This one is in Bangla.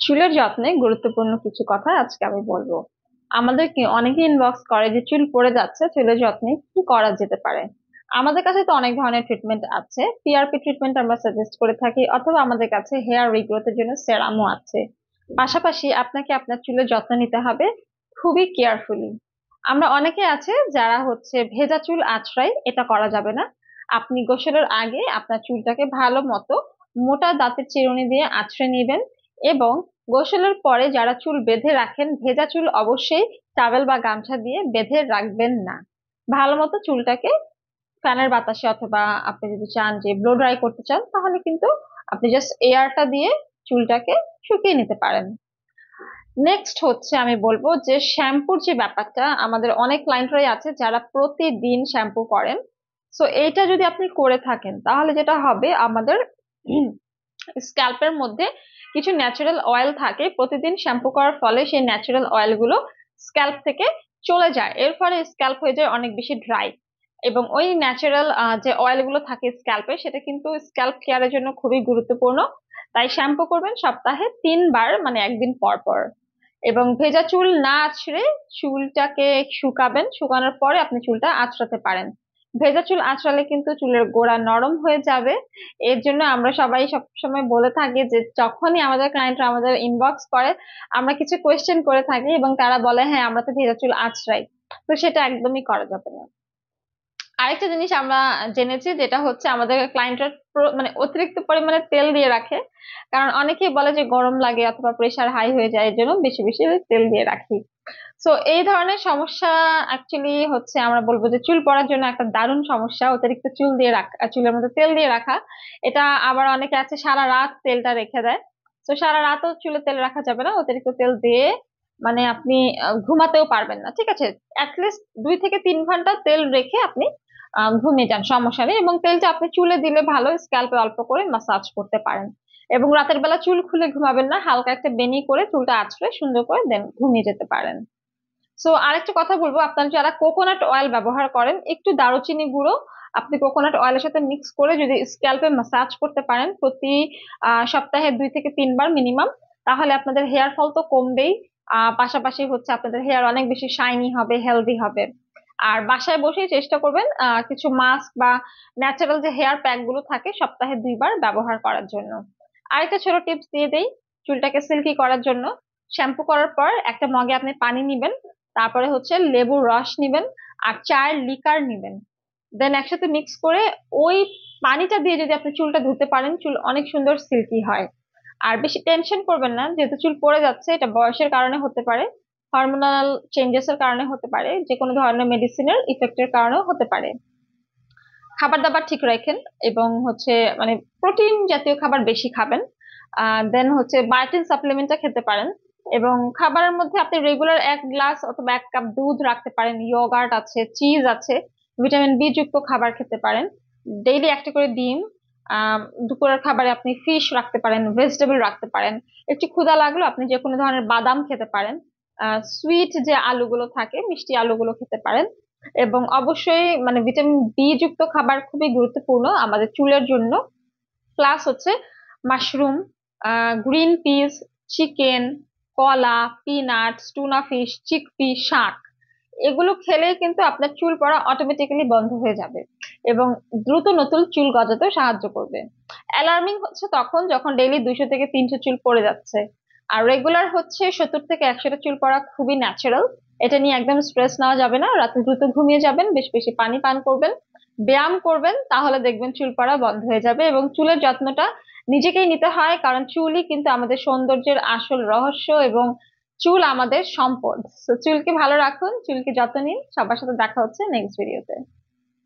চুলের যত্নে গুরুত্বপূর্ণ কিছু কথা আজকে আমি বলবো। আমাদেরকে অনেকে ইনবক্স করে যে চুল পড়ে যাচ্ছে, চুলের যত্নে কি করা যেতে পারে। আমাদের কাছে তো অনেক ধরনের ট্রিটমেন্ট আছে। পিআরপি ট্রিটমেন্ট আমরা সাজেস্ট করে থাকি, অথবা আমাদের কাছে হেয়ার রিগ্রোথের জন্য সেরামও আছে। পাশাপাশি আপনাকে আপনার চুলের যত্ন নিতে হবে খুবই কেয়ারফুলি। আমরা অনেকে আছে যারা ভেজা চুল আঁচড়াই, এটা করা যাবে না। আপনি গোসলের আগে আপনার চুলটাকে ভালো মতো মোটা দাঁতের চিরুনি দিয়ে আঁচড়ে নেবেন। এবং গোসলের পরে যারা চুল বেঁধে রাখেন, ভেজা চুল অবশ্যই টাওয়েল বা গামছা দিয়ে বেঁধে রাখবেন না। ভালো মতো চুলটাকে ফ্যানের বাতাসে, অথবা আপনি যদি চান যে ব্লো ড্রাই করতে চান, তাহলে কিন্তু আপনি জাস্ট এয়ারটা দিয়ে চুলটাকে শুকিয়ে নিতে পারেন। নেক্সট আমি বলবো যে শ্যাম্পুর যে ব্যাপারটা, আমাদের অনেক ক্লায়েন্টরাই আছে যারা প্রতিদিন শ্যাম্পু করেন। সো এইটা যদি আপনি করে থাকেন, তাহলে যেটা হবে, আমাদের স্ক্যাল্পের মধ্যে কিছু ন্যাচারাল অয়েল থাকে। প্রতিদিন শ্যাম্পু করার ফলে সেই ন্যাচারাল অয়েল গুলো স্ক্যাল্প থেকে চলে যায়, এর ফলে স্ক্যাল্প হয়ে যায় অনেক বেশি ড্রাই। এবং ওই ন্যাচারাল যে অয়েল গুলো থাকে স্ক্যাল্পে, সেটা কিন্তু স্ক্যাল্প কেয়ারের জন্য খুবই গুরুত্বপূর্ণ। তাই শ্যাম্পু করবেন সপ্তাহে 3 বার, মানে একদিন পর পর। এবং ভেজা চুল না আঁচড়ে চুলটাকে শুকাবেন, শুকানোর পরে আপনি চুলটা আঁচড়াতে পারেন। ভেজা চুল আঁচড়ালে কিন্তু চুলের গোড়া নরম হয়ে যাবে। এর জন্য আমরা সবাই সবসময় বলে থাকি যে যখনই আমাদের ক্লায়েন্টরা আমাদের ইনবক্স করে, আমরা কিছু কোয়েশ্চেন করে থাকি এবং তারা বলে হ্যাঁ আমরা তো ভেজা চুল আঁচড়াই। তো সেটা একদমই করা যাবে না। আরেকটা জিনিস আমরা জেনেছি, যেটা আমাদের ক্লায়েন্টরা মানে অতিরিক্ত পরিমাণে তেল দিয়ে রাখে। কারণ অনেকেই বলে যে গরম লাগে অথবা প্রেসার হাই হয়ে যায়, এর জন্য বেশি বেশি তেল দিয়ে রাখি। তো এই ধরনের সমস্যা অ্যাকচুয়ালি আমরা বলবো যে চুল পড়ার জন্য একটা দারুণ সমস্যা, অতিরিক্ত চুল দিয়ে রাখা, চুলের মধ্যে তেল দিয়ে রাখা। এটা আবার অনেকে আছে সারা রাত তেলটা রেখে দেয়। তো সারা রাতও চুলে তেল রাখা যাবে না, অতিরিক্ত তেল দিয়ে মানে আপনি ঘুমাতেও পারবেন না। ঠিক আছে, অ্যাটলিস্ট 2 থেকে 3 ঘন্টা তেল রেখে আপনি ঘুমিয়ে যান, সমস্যা নেই। এবং তেলটা আপনি চুলে দিলে ভালো, স্ক্যাল্পে অল্প করে মাসাজ করতে পারেন। এবং রাতের বেলা চুল খুলে ঘুমাবেন না, হালকা একটা বেনি করে চুলটা আঁচড়ে সুন্দর করে দেন ঘুমিয়ে যেতে পারেন। সো আরেকটা কথা বলবো, আপনারা যারা কোকোনাট অয়েল ব্যবহার করেন, একটু দারুচিনি গুঁড়ো আপনি কোকোনাট অয়েলের সাথে মিক্স করে যদি স্ক্যাল্পে মাসাজ করতে পারেন প্রতি সপ্তাহে 2 থেকে 3 বার মিনিমাম, তাহলে আপনাদের হেয়ার ফল তো কমবেই। পাশাপাশি আপনাদের হেয়ার অনেক বেশি শাইনি হবে, হেলদি হবে। আর বাসায় বসেই চেষ্টা করবেন কিছু মাস্ক বা ন্যাচারাল যে হেয়ার প্যাক গুলো থাকে সপ্তাহে 2 বার ব্যবহার করার জন্য। আরেকটা ছোট টিপস দিয়ে দেই চুলটাকে সিল্কি করার জন্য। শ্যাম্পু করার পর একটা মগে আপনি পানি নিবেন, তারপরে লেবুর রস নিবেন, আর চায়ের লিকার নিবেন। দেন একসাথে মিক্স করে ওই পানিটা দিয়ে যদি আপনি চুলটা ধুতে পারেন, চুল অনেক সুন্দর সিল্কি হয়। আর বেশি টেনশন করবেন না, যেহেতু চুল পড়ে যাচ্ছে, এটা বয়সের কারণে হতে পারে, হরমোনাল চেঞ্জেস এর কারণে হতে পারে, যে কোনো ধরনের মেডিসিনের ইফেক্টের কারণেও হতে পারে। খাবার দাবার ঠিক রাখেন, এবং মানে প্রোটিন জাতীয় খাবার বেশি খাবেন। দেন বায়োটিন সাপ্লিমেন্টটা খেতে পারেন। এবং খাবারের মধ্যে আপনি রেগুলার 1 গ্লাস অথবা 1 কাপ দুধ রাখতে পারেন, ইয়োগার্ট আছে, চিজ আছে, ভিটামিন বি যুক্ত খাবার খেতে পারেন। ডেইলি একটা করে ডিম। দুপুরের খাবারে আপনি ফিশ রাখতে পারেন, ভেজিটেবল রাখতে পারেন। একটু ক্ষুধা লাগলো আপনি যে কোনো ধরনের বাদাম খেতে পারেন। সুইট যে আলুগুলো থাকে, মিষ্টি আলুগুলো খেতে পারেন। এবং অবশ্যই মানে ভিটামিন বি যুক্ত খাবার খুবই গুরুত্বপূর্ণ আমাদের চুলের জন্য। Plus mushroom, green peas, chicken, কলা, পিনাটস, টুনা ফিশ, চিকপি, শাক, এগুলো খেলে কিন্তু আপনার চুল পড়া অটোমেটিক্যালি বন্ধ হয়ে যাবে এবং দ্রুত নতুন চুল গজাতে সাহায্য করবে। অ্যালার্মিং তখন যখন ডেইলি 200 থেকে 300 চুল পড়ে যাচ্ছে। আর রেগুলার 70 থেকে 100টা চুল পড়া খুবই ন্যাচারাল। এটা নিয়ে একদম স্ট্রেস নেওয়া যাবে না। রাতে দ্রুত ঘুমিয়ে যাবেন, বেশ বেশি পানি পান করবেন, ব্যায়াম করবেন, তাহলে দেখবেন চুল পড়া বন্ধ হয়ে যাবে। এবং চুলের যত্নটা নিজেকেই নিতে হয়, কারণ চুলই কিন্তু আমাদের সৌন্দর্যের আসল রহস্য, এবং চুল আমাদের সম্পদ। তো চুলকে ভালো রাখুন, চুলকে যত্ন নিন। সবার সাথে দেখা হচ্ছে নেক্সট ভিডিওতে।